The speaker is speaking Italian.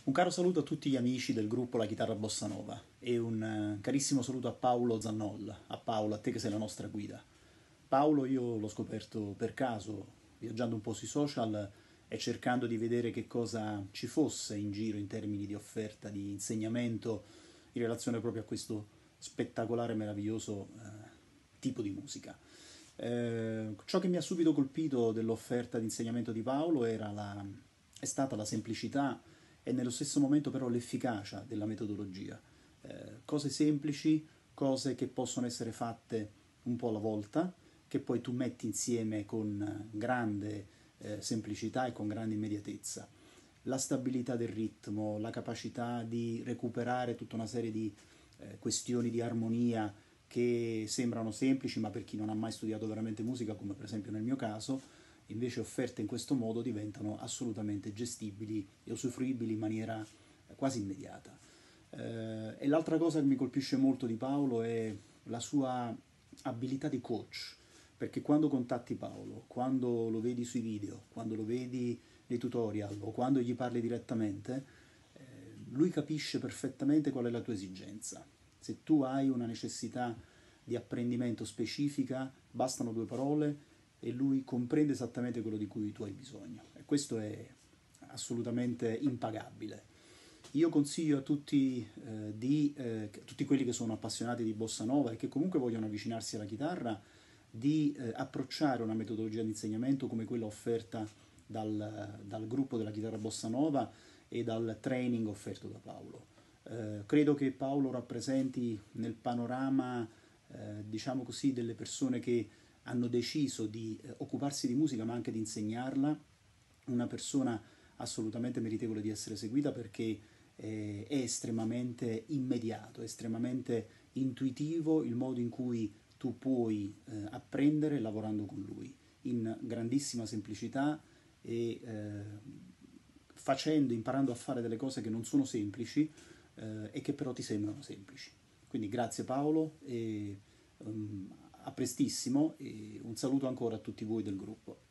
Un caro saluto a tutti gli amici del gruppo La Chitarra Bossa Nova e un carissimo saluto a Paolo Zannol, a Paolo, a te che sei la nostra guida. Paolo io l'ho scoperto per caso, viaggiando un po' sui social e cercando di vedere che cosa ci fosse in giro in termini di offerta, di insegnamento in relazione proprio a questo spettacolare e meraviglioso tipo di musica. Ciò che mi ha subito colpito dell'offerta di insegnamento di Paolo è stata la semplicità e nello stesso momento però l'efficacia della metodologia. Cose semplici, cose che possono essere fatte un po' alla volta, che poi tu metti insieme con grande semplicità e con grande immediatezza. La stabilità del ritmo, la capacità di recuperare tutta una serie di questioni di armonia che sembrano semplici, ma per chi non ha mai studiato veramente musica, come per esempio nel mio caso, invece offerte in questo modo diventano assolutamente gestibili e usufruibili in maniera quasi immediata. E l'altra cosa che mi colpisce molto di Paolo è la sua abilità di coach, perché quando contatti Paolo, quando lo vedi sui video, quando lo vedi nei tutorial o quando gli parli direttamente, lui capisce perfettamente qual è la tua esigenza. Se tu hai una necessità di apprendimento specifica, bastano due parole e lui comprende esattamente quello di cui tu hai bisogno. E questo è assolutamente impagabile. Io consiglio a tutti quelli che sono appassionati di bossa nova e che comunque vogliono avvicinarsi alla chitarra di approcciare una metodologia di insegnamento come quella offerta dal gruppo della chitarra bossa nova e dal training offerto da Paolo. Credo che Paolo rappresenti nel panorama, diciamo così, delle persone che hanno deciso di occuparsi di musica ma anche di insegnarla, una persona assolutamente meritevole di essere seguita perché è estremamente immediato, è estremamente intuitivo il modo in cui tu puoi apprendere lavorando con lui, in grandissima semplicità e imparando a fare delle cose che non sono semplici e che però ti sembrano semplici. Quindi grazie Paolo e a prestissimo e un saluto ancora a tutti voi del gruppo.